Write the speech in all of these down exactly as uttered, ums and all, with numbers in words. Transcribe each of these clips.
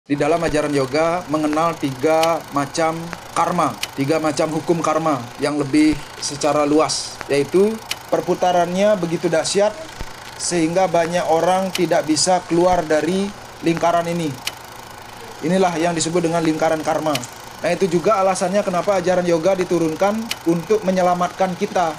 Di dalam ajaran yoga mengenal tiga macam karma, tiga macam hukum karma yang lebih secara luas, yaitu perputarannya begitu dahsyat sehingga banyak orang tidak bisa keluar dari lingkaran ini. Inilah yang disebut dengan lingkaran karma. Nah, itu juga alasannya kenapa ajaran yoga diturunkan untuk menyelamatkan kita.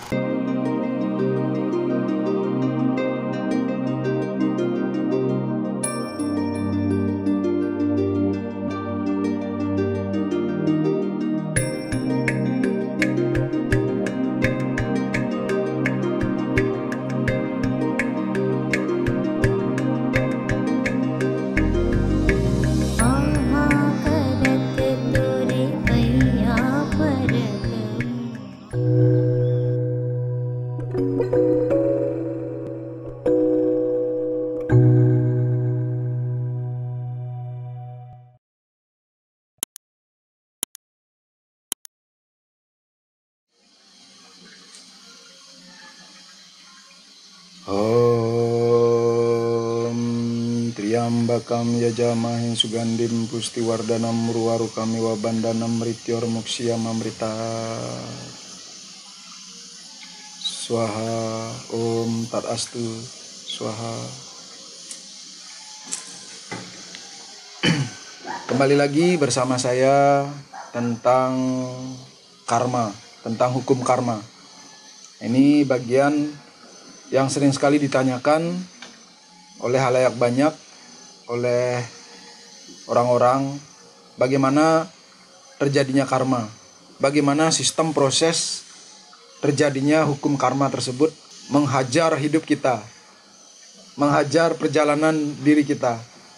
Om Triambakam Yajamahe Sugandim Pustiwardanam Murwarukami Wabandanam Mrityor Muksyam Amrita Swaha. Om Tat Astu Swaha. Kembali lagi bersama saya tentang karma, tentang hukum karma. Ini bagian yang sering sekali ditanyakan oleh halayak banyak, oleh orang-orang, bagaimana terjadinya karma, bagaimana sistem proses terjadinya hukum karma tersebut menghajar hidup kita, menghajar perjalanan diri kita,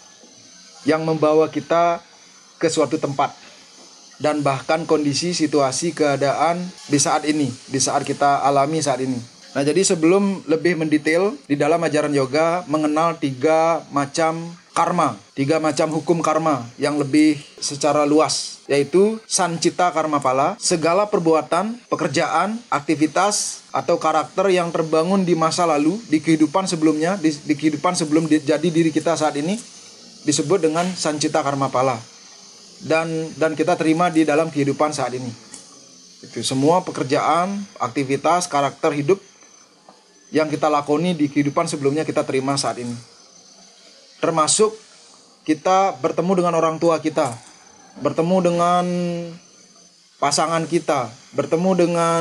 yang membawa kita ke suatu tempat, dan bahkan kondisi, situasi, keadaan di saat ini, di saat kita alami saat ini. Nah, jadi sebelum lebih mendetail, di dalam ajaran yoga mengenal tiga macam karma, tiga macam hukum karma yang lebih secara luas, yaitu sancita karma pala, segala perbuatan, pekerjaan, aktivitas, atau karakter yang terbangun di masa lalu, di kehidupan sebelumnya, di, di kehidupan sebelum di, jadi diri kita saat ini, disebut dengan sancita karma pala. Dan, dan kita terima di dalam kehidupan saat ini. Itu semua pekerjaan, aktivitas, karakter hidup yang kita lakoni di kehidupan sebelumnya kita terima saat ini. Termasuk kita bertemu dengan orang tua kita, bertemu dengan pasangan kita, bertemu dengan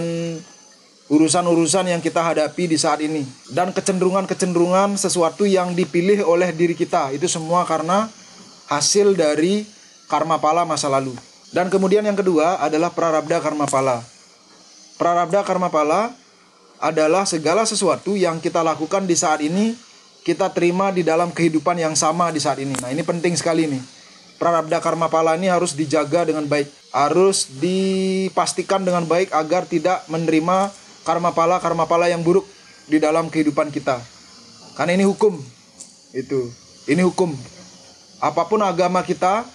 urusan-urusan yang kita hadapi di saat ini, dan kecenderungan-kecenderungan sesuatu yang dipilih oleh diri kita. Itu semua karena hasil dari karma pala masa lalu. Dan kemudian yang kedua adalah prarabdha karma pala. Prarabdha karma pala adalah segala sesuatu yang kita lakukan di saat ini, kita terima di dalam kehidupan yang sama di saat ini. Nah, ini penting sekali nih. Prarabdha karma pala ini harus dijaga dengan baik, harus dipastikan dengan baik agar tidak menerima karma pala karma pala yang buruk di dalam kehidupan kita. Karena ini hukum. Itu. Ini hukum. Apapun agama kita,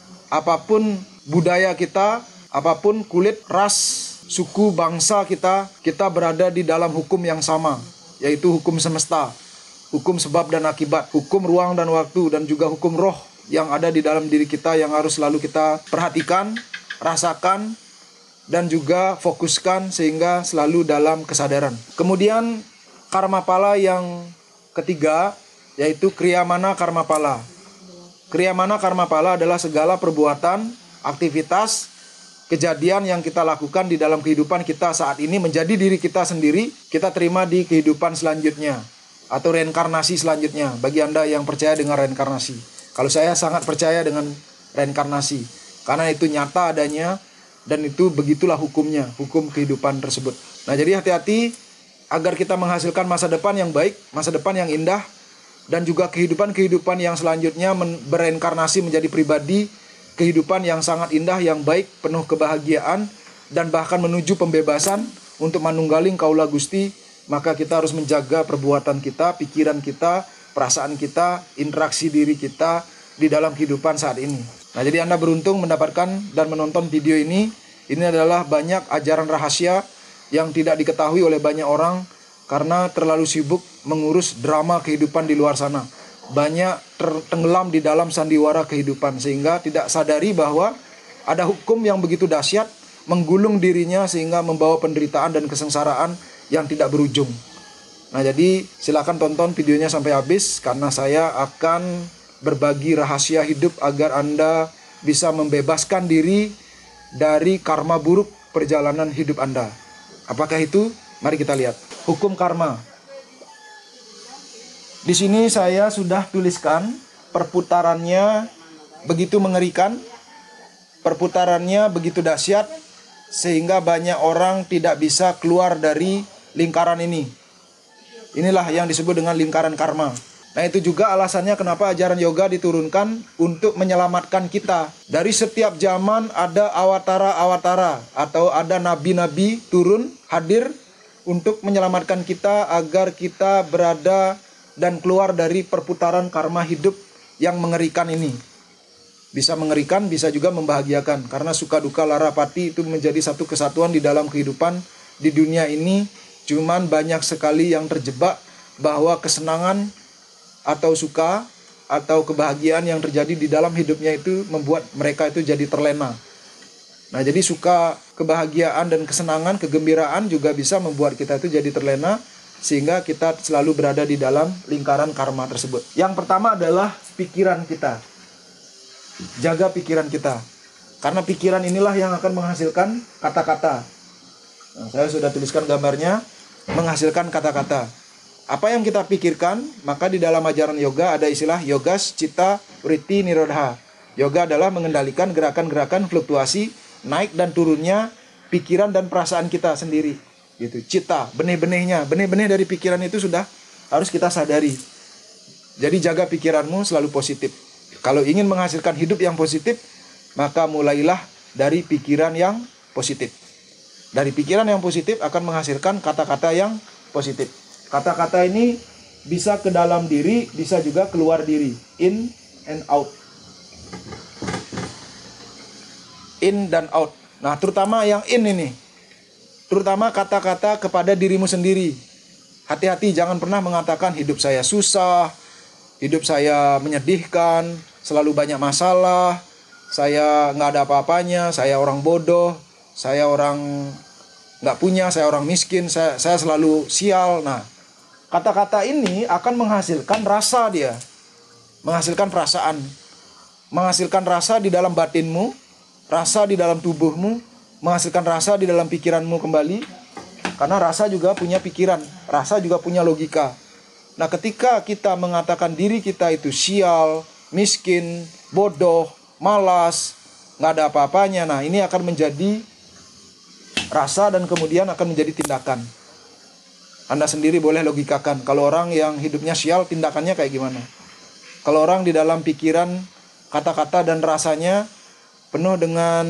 apapun budaya kita, apapun kulit, ras, suku, bangsa kita, kita berada di dalam hukum yang sama, yaitu hukum semesta, hukum sebab dan akibat, hukum ruang dan waktu, dan juga hukum roh yang ada di dalam diri kita yang harus selalu kita perhatikan, rasakan, dan juga fokuskan sehingga selalu dalam kesadaran. Kemudian karma pala yang ketiga, yaitu kriyamana karma pala. Kriyamana karma pala adalah segala perbuatan, aktivitas, kejadian yang kita lakukan di dalam kehidupan kita saat ini menjadi diri kita sendiri, kita terima di kehidupan selanjutnya atau reinkarnasi selanjutnya. Bagi Anda yang percaya dengan reinkarnasi, kalau saya sangat percaya dengan reinkarnasi karena itu nyata adanya dan itu begitulah hukumnya, hukum kehidupan tersebut. Nah, jadi hati-hati agar kita menghasilkan masa depan yang baik, masa depan yang indah, dan juga kehidupan-kehidupan yang selanjutnya bereinkarnasi menjadi pribadi kehidupan yang sangat indah, yang baik, penuh kebahagiaan, dan bahkan menuju pembebasan untuk manunggaling kaula Gusti. Maka kita harus menjaga perbuatan kita, pikiran kita, perasaan kita, interaksi diri kita di dalam kehidupan saat ini. Nah, jadi Anda beruntung mendapatkan dan menonton video ini. Ini adalah banyak ajaran rahasia yang tidak diketahui oleh banyak orang karena terlalu sibuk mengurus drama kehidupan di luar sana. banyak tertenggelam di dalam sandiwara kehidupan, sehingga tidak sadari bahwa ada hukum yang begitu dahsyat menggulung dirinya sehingga membawa penderitaan dan kesengsaraan yang tidak berujung. Nah, jadi silakan tonton videonya sampai habis, karena saya akan berbagi rahasia hidup agar Anda bisa membebaskan diri dari karma buruk perjalanan hidup Anda. Apakah itu? Mari kita lihat. Hukum karma. Di sini saya sudah tuliskan perputarannya begitu mengerikan, perputarannya begitu dahsyat, sehingga banyak orang tidak bisa keluar dari lingkaran ini. Inilah yang disebut dengan lingkaran karma. Nah, itu juga alasannya kenapa ajaran yoga diturunkan untuk menyelamatkan kita. Dari setiap zaman ada awatara-awatara atau ada nabi-nabi turun hadir untuk menyelamatkan kita agar kita berada dan keluar dari perputaran karma hidup yang mengerikan ini. Bisa mengerikan, bisa juga membahagiakan. Karena suka duka lara pati itu menjadi satu kesatuan di dalam kehidupan di dunia ini. Cuman banyak sekali yang terjebak bahwa kesenangan atau suka atau kebahagiaan yang terjadi di dalam hidupnya itu membuat mereka itu jadi terlena. Nah, jadi suka, kebahagiaan dan kesenangan, kegembiraan juga bisa membuat kita itu jadi terlena, sehingga kita selalu berada di dalam lingkaran karma tersebut. Yang pertama adalah pikiran kita. Jaga pikiran kita. Karena pikiran inilah yang akan menghasilkan kata-kata. Nah, saya sudah tuliskan gambarnya, menghasilkan kata-kata. Apa yang kita pikirkan, maka di dalam ajaran yoga ada istilah yogas citta vritti nirodha. Yoga adalah mengendalikan gerakan-gerakan fluktuasi, naik dan turunnya pikiran dan perasaan kita sendiri. Gitu, cita, benih-benihnya, benih-benih dari pikiran itu sudah harus kita sadari. Jadi jaga pikiranmu selalu positif. Kalau ingin menghasilkan hidup yang positif, maka mulailah dari pikiran yang positif. Dari pikiran yang positif akan menghasilkan kata-kata yang positif. Kata-kata ini bisa ke dalam diri, bisa juga keluar diri. In and out. In dan out. Nah, terutama yang in ini. Terutama kata-kata kepada dirimu sendiri. Hati-hati, jangan pernah mengatakan hidup saya susah, hidup saya menyedihkan, selalu banyak masalah, saya nggak ada apa-apanya, saya orang bodoh, saya orang nggak punya, saya orang miskin, saya, saya selalu sial. Nah, kata-kata ini akan menghasilkan rasa dia, menghasilkan perasaan, menghasilkan rasa di dalam batinmu, rasa di dalam tubuhmu, menghasilkan rasa di dalam pikiranmu kembali. Karena rasa juga punya pikiran, rasa juga punya logika. Nah, ketika kita mengatakan diri kita itu sial, miskin, bodoh, malas, nggak ada apa-apanya, nah ini akan menjadi rasa dan kemudian akan menjadi tindakan. Anda sendiri boleh logikakan, kalau orang yang hidupnya sial, tindakannya kayak gimana. Kalau orang di dalam pikiran, kata-kata dan rasanya penuh dengan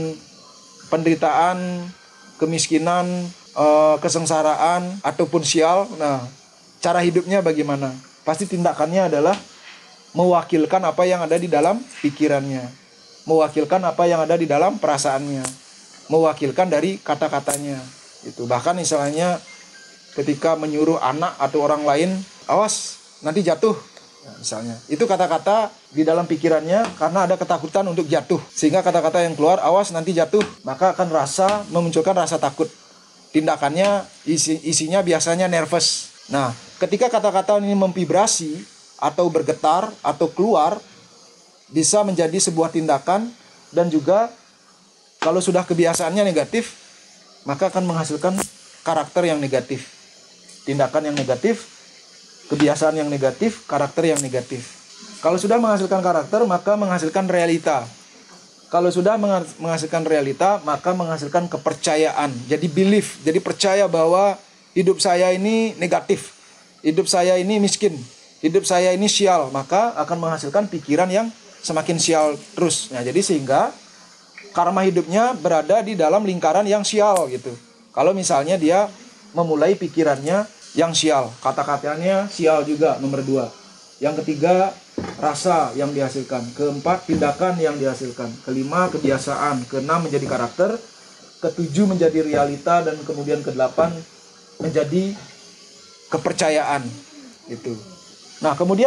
penderitaan, kemiskinan, kesengsaraan, ataupun sial, nah cara hidupnya bagaimana? Pasti tindakannya adalah mewakilkan apa yang ada di dalam pikirannya, mewakilkan apa yang ada di dalam perasaannya, mewakilkan dari kata-katanya. Itu bahkan misalnya ketika menyuruh anak atau orang lain, awas nanti jatuh. Nah, misalnya, itu kata-kata di dalam pikirannya karena ada ketakutan untuk jatuh. Sehingga kata-kata yang keluar, awas nanti jatuh, maka akan rasa, memunculkan rasa takut. Tindakannya, isi, isinya biasanya nervous. Nah, ketika kata-kata ini memvibrasi, atau bergetar, atau keluar, bisa menjadi sebuah tindakan, dan juga kalau sudah kebiasaannya negatif, maka akan menghasilkan karakter yang negatif. Tindakan yang negatif, kebiasaan yang negatif, karakter yang negatif. Kalau sudah menghasilkan karakter, maka menghasilkan realita. Kalau sudah menghasilkan realita, maka menghasilkan kepercayaan. Jadi belief, jadi percaya bahwa hidup saya ini negatif, hidup saya ini miskin, hidup saya ini sial, maka akan menghasilkan pikiran yang semakin sial terus. Nah, jadi sehingga karma hidupnya berada di dalam lingkaran yang sial gitu. Kalau misalnya dia memulai pikirannya yang sial, kata-katanya sial juga, nomor dua. Yang ketiga, rasa yang dihasilkan. Keempat, tindakan yang dihasilkan. Kelima, kebiasaan. Keenam, menjadi karakter. Ketujuh, menjadi realita. Dan kemudian kedelapan, menjadi kepercayaan. Gitu. Nah, kemudian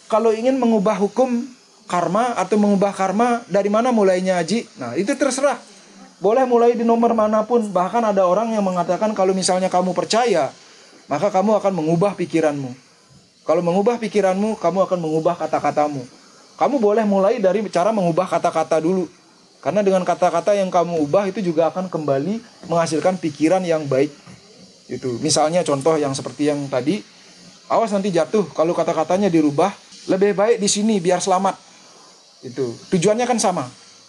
kalau ingin mengubah hukum karma atau mengubah karma, dari mana mulainya Haji? Nah, itu terserah. Boleh mulai di nomor manapun. Bahkan ada orang yang mengatakan kalau misalnya kamu percaya, maka kamu akan mengubah pikiranmu. Kalau mengubah pikiranmu, kamu akan mengubah kata-katamu. Kamu boleh mulai dari cara mengubah kata-kata dulu. Karena dengan kata-kata yang kamu ubah itu juga akan kembali menghasilkan pikiran yang baik. Itu. Misalnya contoh yang seperti yang tadi, awas nanti jatuh kalau kata-katanya dirubah, lebih baik di sini biar selamat. Itu. Tujuannya kan sama.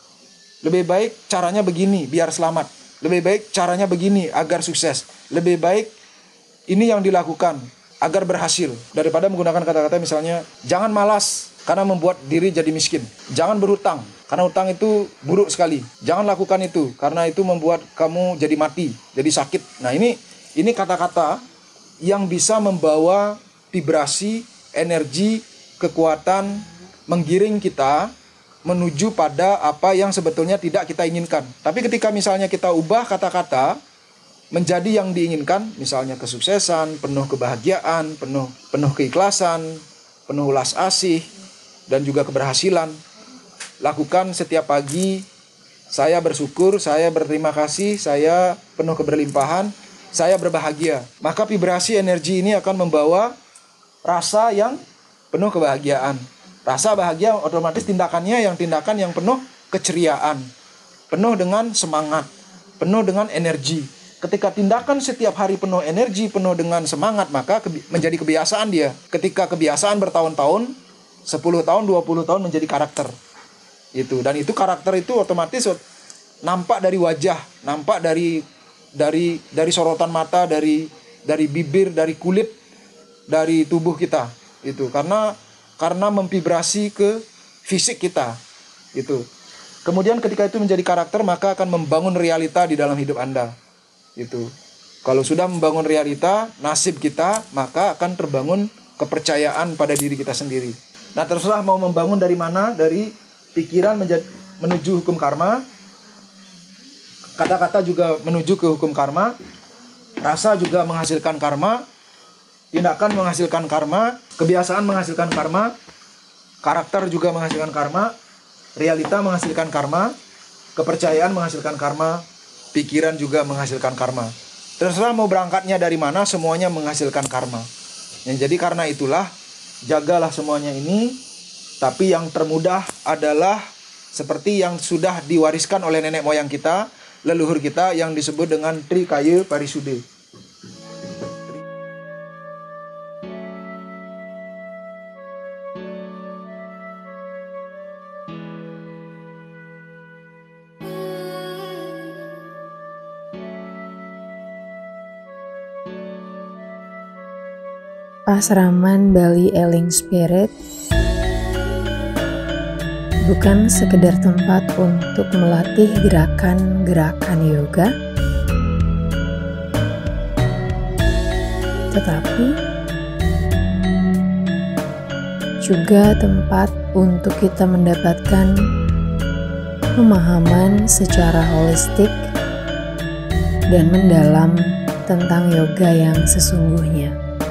Lebih baik caranya begini biar selamat. Lebih baik caranya begini agar sukses. Lebih baik ini yang dilakukan agar berhasil, daripada menggunakan kata-kata misalnya jangan malas karena membuat diri jadi miskin. Jangan berhutang karena hutang itu buruk sekali. Jangan lakukan itu karena itu membuat kamu jadi mati, jadi sakit. Nah, ini ini kata-kata yang bisa membawa vibrasi, energi, kekuatan, menggiring kita menuju pada apa yang sebetulnya tidak kita inginkan. Tapi ketika misalnya kita ubah kata-kata menjadi yang diinginkan, misalnya kesuksesan, penuh kebahagiaan, penuh penuh keikhlasan, penuh ulas asih, dan juga keberhasilan. Lakukan setiap pagi, saya bersyukur, saya berterima kasih, saya penuh keberlimpahan, saya berbahagia. Maka vibrasi energi ini akan membawa rasa yang penuh kebahagiaan. Rasa bahagia otomatis tindakannya yang tindakan yang penuh keceriaan, penuh dengan semangat, penuh dengan energi. Ketika tindakan setiap hari penuh energi, penuh dengan semangat, maka kebi- menjadi kebiasaan dia. Ketika kebiasaan bertahun-tahun, sepuluh tahun, dua puluh tahun menjadi karakter. Itu. Dan itu karakter itu otomatis nampak dari wajah, nampak dari dari dari sorotan mata, dari dari bibir, dari kulit, dari tubuh kita. Itu. Karena karena memvibrasi ke fisik kita. Itu. Kemudian ketika itu menjadi karakter, maka akan membangun realita di dalam hidup Anda. Itu. Kalau sudah membangun realita, nasib kita, maka akan terbangun kepercayaan pada diri kita sendiri. Nah, terserah mau membangun dari mana, dari pikiran menjadi, menuju hukum karma, kata-kata juga menuju ke hukum karma, rasa juga menghasilkan karma, tindakan menghasilkan karma, kebiasaan menghasilkan karma, karakter juga menghasilkan karma, realita menghasilkan karma, kepercayaan menghasilkan karma, pikiran juga menghasilkan karma. Terserah mau berangkatnya dari mana, semuanya menghasilkan karma. Yang jadi karena itulah, jagalah semuanya ini. Tapi yang termudah adalah seperti yang sudah diwariskan oleh nenek moyang kita, leluhur kita, yang disebut dengan Trikaya Parisude. Pasraman Bali Eling Spirit bukan sekedar tempat untuk melatih gerakan-gerakan yoga, tetapi juga tempat untuk kita mendapatkan pemahaman secara holistik dan mendalam tentang yoga yang sesungguhnya.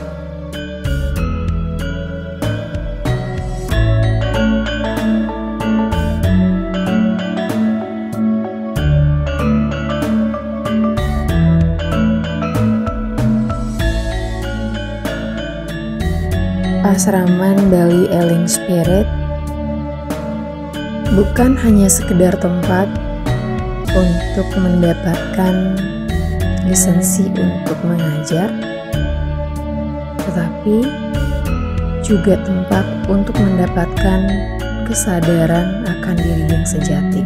Pasraman Bali Eling Spirit bukan hanya sekedar tempat untuk mendapatkan lisensi untuk mengajar, tetapi juga tempat untuk mendapatkan kesadaran akan diri yang sejati.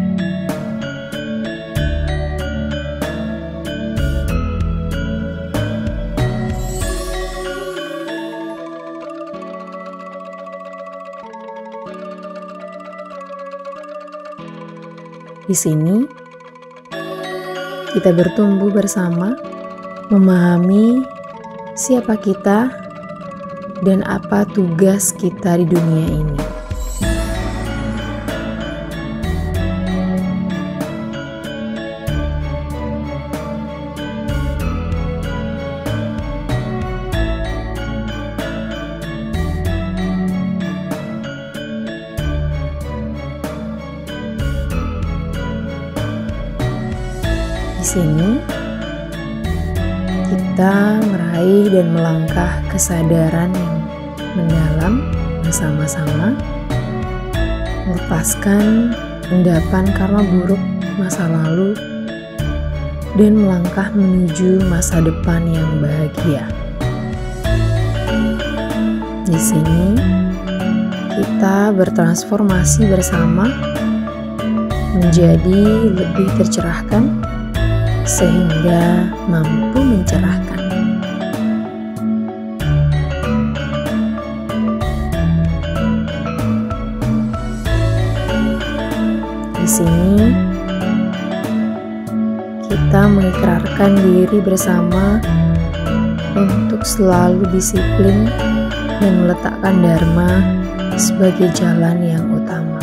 Di sini, kita bertumbuh bersama, memahami siapa kita dan apa tugas kita di dunia ini. sini kita meraih dan melangkah kesadaran yang mendalam bersama-sama, melepaskan endapan karma buruk masa lalu dan melangkah menuju masa depan yang bahagia. Di sini kita bertransformasi bersama menjadi lebih tercerahkan sehingga mampu mencerahkan. Di sini kita mengikrarkan diri bersama untuk selalu disiplin dan meletakkan dharma sebagai jalan yang utama.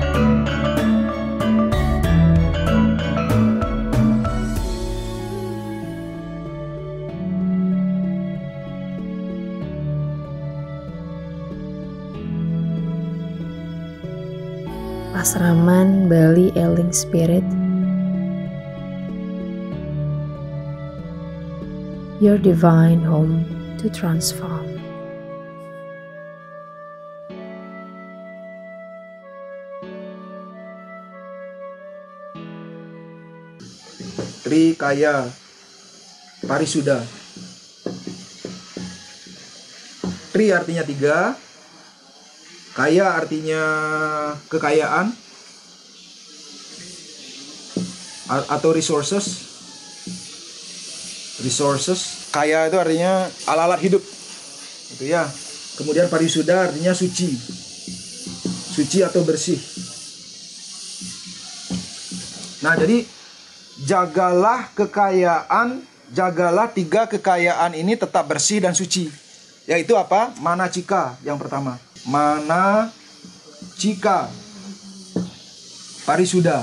Pasraman Bali Eling Spirit, your divine home to transform. Tri Kaya Parisuda. Tri artinya tiga, kaya artinya kekayaan atau resources. Resources, kaya itu artinya alat-alat hidup, gitu ya. Kemudian parisuda artinya suci, suci atau bersih. Nah, jadi jagalah kekayaan, jagalah tiga kekayaan ini tetap bersih dan suci. Yaitu apa? Manacika yang pertama. Manacika parisuda.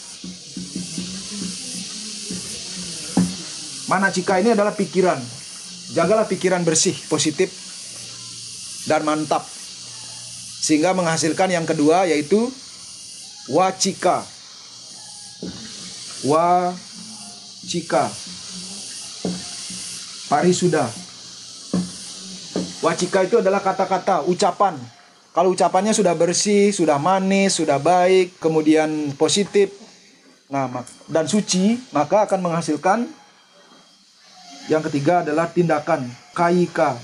Manacika ini adalah pikiran. Jagalah pikiran bersih, positif, dan mantap. Sehingga menghasilkan yang kedua yaitu wacika. Wacika parisuda. Wacika itu adalah kata-kata, ucapan. Kalau ucapannya sudah bersih, sudah manis, sudah baik, kemudian positif, nah, dan suci, maka akan menghasilkan yang ketiga adalah tindakan, kaika.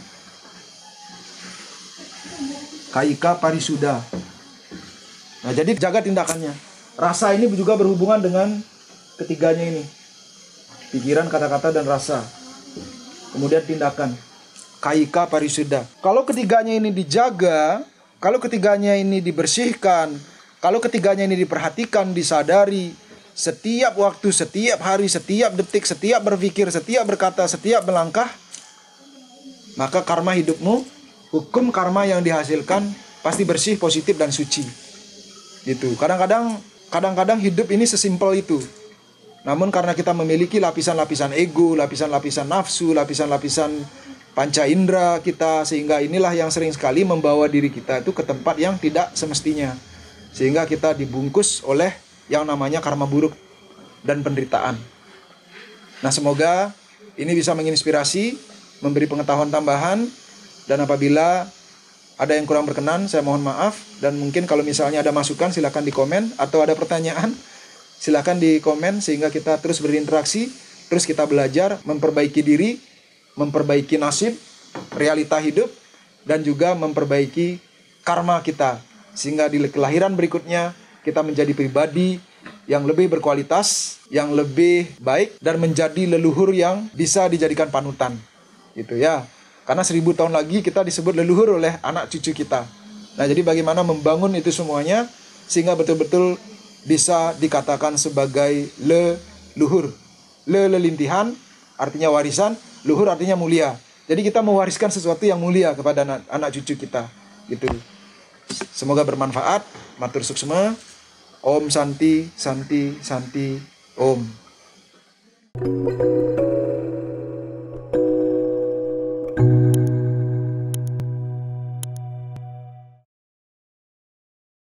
Kaika parisuda. Nah, jadi jaga tindakannya. Rasa ini juga berhubungan dengan ketiganya ini. Pikiran, kata-kata, dan rasa. Kemudian tindakan. Kaika parisuda. Kalau ketiganya ini dijaga, kalau ketiganya ini dibersihkan, kalau ketiganya ini diperhatikan, disadari, setiap waktu, setiap hari, setiap detik, setiap berpikir, setiap berkata, setiap melangkah, maka karma hidupmu, hukum karma yang dihasilkan pasti bersih, positif, dan suci. Gitu. Kadang-kadang kadang-kadang hidup ini sesimpel itu. Namun karena kita memiliki lapisan-lapisan ego, lapisan-lapisan nafsu, lapisan-lapisan panca indera kita, sehingga inilah yang sering sekali membawa diri kita itu ke tempat yang tidak semestinya. Sehingga kita dibungkus oleh yang namanya karma buruk dan penderitaan. Nah, semoga ini bisa menginspirasi, memberi pengetahuan tambahan, dan apabila ada yang kurang berkenan, saya mohon maaf. Dan mungkin kalau misalnya ada masukan, silakan di komen, atau ada pertanyaan, silakan di komen, sehingga kita terus berinteraksi, terus kita belajar, memperbaiki diri, memperbaiki nasib, realita hidup, dan juga memperbaiki karma kita. Sehingga di kelahiran berikutnya, kita menjadi pribadi yang lebih berkualitas, yang lebih baik, dan menjadi leluhur yang bisa dijadikan panutan. Gitu ya. Karena seribu tahun lagi kita disebut leluhur oleh anak cucu kita. Nah, jadi bagaimana membangun itu semuanya sehingga betul-betul bisa dikatakan sebagai leluhur. Le lelintihan artinya warisan, luhur artinya mulia. Jadi kita mewariskan sesuatu yang mulia kepada anak, anak cucu kita. Gitu. Semoga bermanfaat. Matur suksma. Om Santi, Santi, Santi, Om.